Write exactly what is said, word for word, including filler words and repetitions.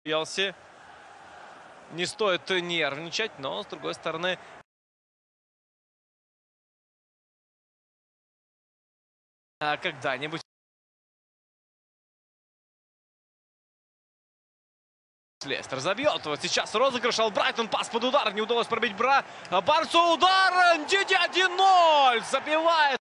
Челси. Не стоит нервничать, но, с другой стороны, когда-нибудь Лестер забьет. Вот сейчас розыгрыш, Албрайтон, пас под удар. Не удалось пробить Бра. Барсу удар. Диди один ноль. Забивает.